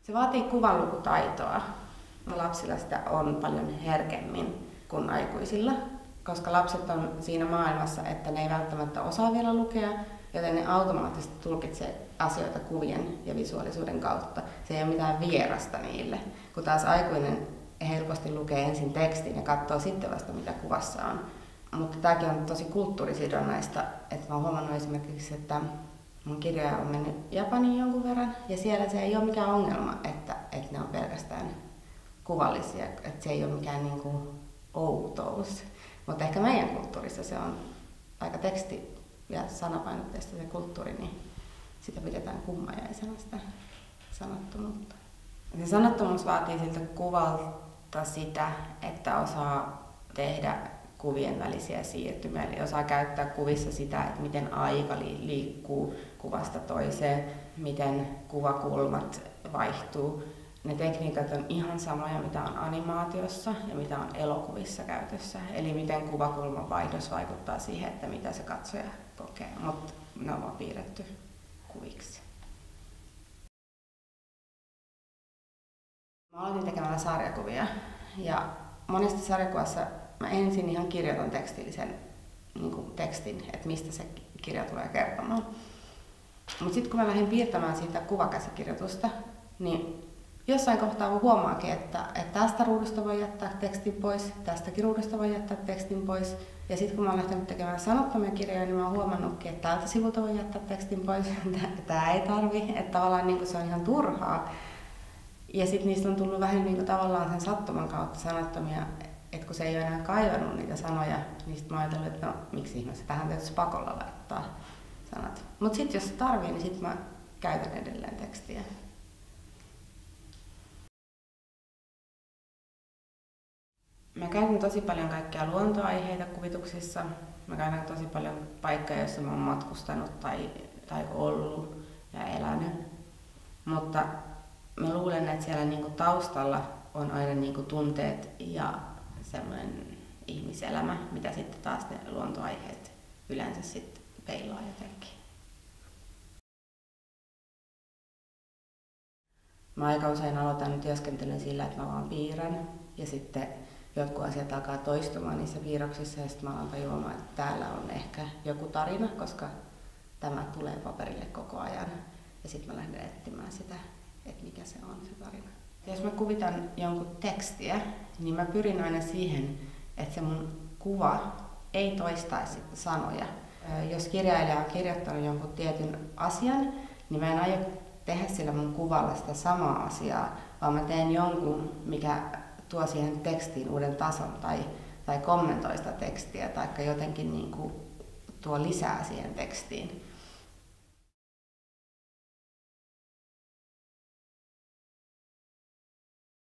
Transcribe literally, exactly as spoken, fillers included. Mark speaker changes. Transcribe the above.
Speaker 1: Se vaatii kuvanlukutaitoa. Lapsilla sitä on paljon herkemmin kuin aikuisilla, koska lapset on siinä maailmassa, että ne ei välttämättä osaa vielä lukea, joten ne automaattisesti tulkitsee asioita kuvien ja visuaalisuuden kautta. Se ei ole mitään vierasta niille, kun taas aikuinen helposti lukee ensin tekstin ja katsoo sitten vasta mitä kuvassa on. Mutta tämäkin on tosi kulttuurisidonnaista, että mä oon huomannut esimerkiksi, että mun kirjoja on mennyt Japaniin jonkun verran ja siellä se ei ole mikään ongelma, että, että ne on pelkästään kuvallisia, että se ei ole mikään niin kuin outous. Mutta ehkä meidän kulttuurissa se on aika teksti- ja sanapainotteista se kulttuuri, niin sitä pidetään kummajaisena sitä sanattomuutta. Se sanattomuus vaatii siltä kuvalta sitä, että osaa tehdä kuvien välisiä siirtymiä, eli osaa käyttää kuvissa sitä, että miten aika liikkuu kuvasta toiseen, miten kuvakulmat vaihtuu. Ne tekniikat on ihan samoja, mitä on animaatiossa ja mitä on elokuvissa käytössä. Eli miten kuvakulman vaihdos vaikuttaa siihen, että mitä se katsoja kokee, mutta ne on vaan piirretty kuviksi. Mä aloitin tekemällä sarjakuvia ja monesti sarjakuvassa mä ensin ihan kirjoitan tekstillisen niin kuin tekstin, että mistä se kirja tulee kertomaan. Mutta sitten kun mä lähdin piirtämään siitä kuvakäsikirjoitusta, niin jossain kohtaa huomaakin, että, että tästä ruudusta voi jättää tekstin pois, tästäkin ruudusta voi jättää tekstin pois. Ja sitten kun mä oon lähtenyt tekemään sanottomia kirjoja, niin mä oon huomannutkin, että tältä sivulta voi jättää tekstin pois, tää ei tarvi, että tavallaan niin kuin se on ihan turhaa. Ja sitten niistä on tullut vähän niin kuin tavallaan sen sattuman kautta sanattomia, että kun se ei ole enää kaivannut niitä sanoja, niin sitten mä ajattelin, että no miksi ihmeessä tähän täytyisi pakolla laittaa sanat. Mutta sitten jos se tarvii, niin sitten mä käytän edelleen tekstiä. Mä käytän tosi paljon kaikkia luontoaiheita kuvituksissa. Mä käytän tosi paljon paikkoja, joissa mä oon matkustanut tai, tai ollut ja elänyt. Mutta mä luulen, että siellä niinku taustalla on aina niinku tunteet ja semmoinen ihmiselämä, mitä sitten taas ne luontoaiheet yleensä sitten peilaa jotenkin. Mä aika usein aloitan työskentelyn sillä, että mä vaan piirrän ja sitten jotkut asiat alkaa toistumaan niissä piirroksissa ja sitten mä alan tajuamaan, että täällä on ehkä joku tarina, koska tämä tulee paperille koko ajan. Ja sitten mä lähden etsimään sitä, että mikä se on se tarina. Jos mä kuvitan jonkun tekstiä, niin mä pyrin aina siihen, että se mun kuva ei toistaisi sanoja. Jos kirjailija on kirjoittanut jonkun tietyn asian, niin mä en aio tehdä sillä mun kuvalla sitä samaa asiaa, vaan mä teen jonkun, mikä tuo siihen tekstiin uuden tason tai, tai kommentoi sitä tekstiä tai jotenkin niin kuin tuo lisää siihen tekstiin.